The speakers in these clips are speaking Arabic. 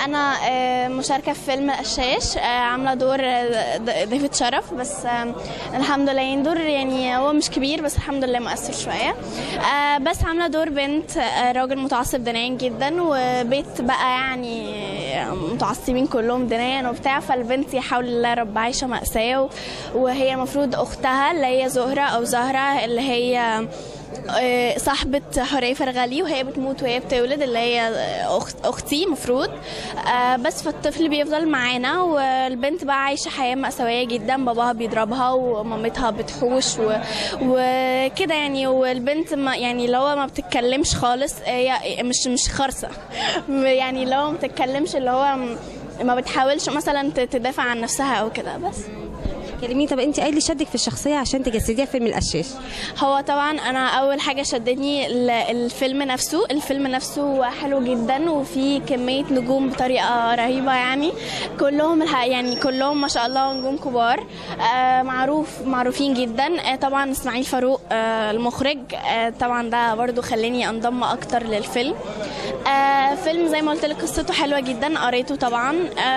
انا مشاركه في فيلم الشاش، عامله دور ضيفة شرف، بس الحمد لله يعني دور يعني هو مش كبير بس الحمد لله مؤثر شويه. بس عامله دور بنت راجل متعصب دينيا جدا، وبيت بقى يعني متعصبين كلهم دينيا وبتاع، فالبنت يحاول الله رب عايشه مأساة، وهي المفروض اختها اللي هي زهره او زهره اللي هي صاحبة حورية فرغلي، وهي بتموت وهي بتولد، اللي هي أختي مفروض. بس فالطفل بيفضل معانا، والبنت بقى عايشة حياة مأساوية جدا، باباها بيضربها ومامتها بتحوش وكده يعني. والبنت يعني لو ما بتتكلمش خالص، هي مش خرصة يعني لو ما بتتكلمش، اللي هو ما بتحاولش مثلا تدافع عن نفسها أو كده. بس كلميني، طب انت ايه اللي شدك في الشخصيه عشان تجسديها في فيلم القشاش؟ هو طبعا انا اول حاجه شدتني الفيلم نفسه حلو جدا، وفي كميه نجوم بطريقه رهيبه يعني. كلهم ما شاء الله نجوم كبار، معروفين جدا. طبعا اسماعيل فاروق المخرج، طبعا ده برضو خلاني انضم اكتر للفيلم. فيلم زي ما قلت لك قصته حلوه جدا، قريته طبعا.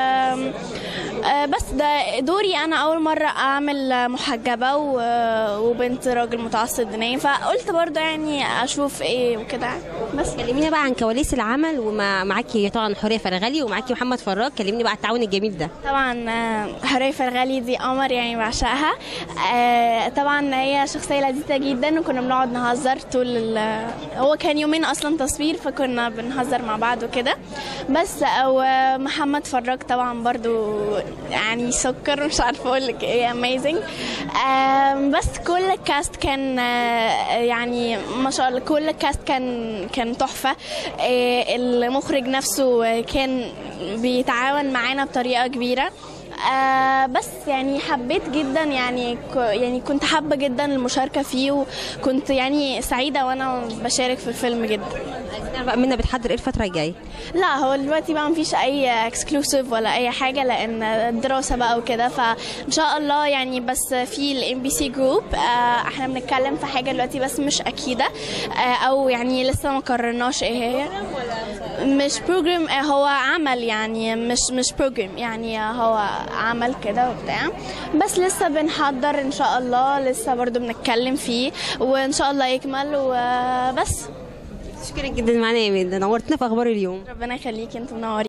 بس ده دوري انا اول مره اعمل محجبه وبنت راجل متعصب دينيا، فقلت برضه يعني اشوف ايه وكده. بس كلميني بقى عن كواليس العمل، ومعاكي طبعا حوريه فرغلي ومعاكي محمد فراج، كلميني بقى على التعاون الجميل ده. طبعا حوريه فرغلي دي قمر يعني، بعشقها. طبعا هي شخصيه لذيذه جدا، وكنا بنقعد نهزر طول هو كان يومين اصلا تصوير، فكنا بنهزر مع بعض وكده. بس او محمد فراج طبعا برضو يعني سكر، مش عارفه اقول لك ايه، اميزنج. بس كل الكاست كان يعني ما شاء الله، كل الكاست كان تحفه. المخرج نفسه كان بيتعاون معانا بطريقه كبيره. بس يعني حبيت جدا يعني كنت حابه جدا المشاركه فيه، وكنت يعني سعيده وانا بشارك في الفيلم جدا. عايزين بقى منا بتحضر ايه الفتره الجايه؟ لا هو دلوقتي بقى مفيش اي اكسكلوسيف ولا اي حاجه، لان الدراسه بقى وكده، فان شاء الله يعني. بس في الام بي سي جروب احنا بنتكلم في حاجه دلوقتي بس مش اكيده، او يعني لسه ما قررناش ايه هي. مش بروجرام، هو عمل يعني، مش بروجرام يعني، هو عمل كده وبتاع، بس لسه بنحضر ان شاء الله، لسه برضو بنتكلم فيه، وان شاء الله يكمل وبس. شكرا جدا معانا يا ميدة، نورتنا في اخبار اليوم. ربنا يخليكي، انتوا منورين.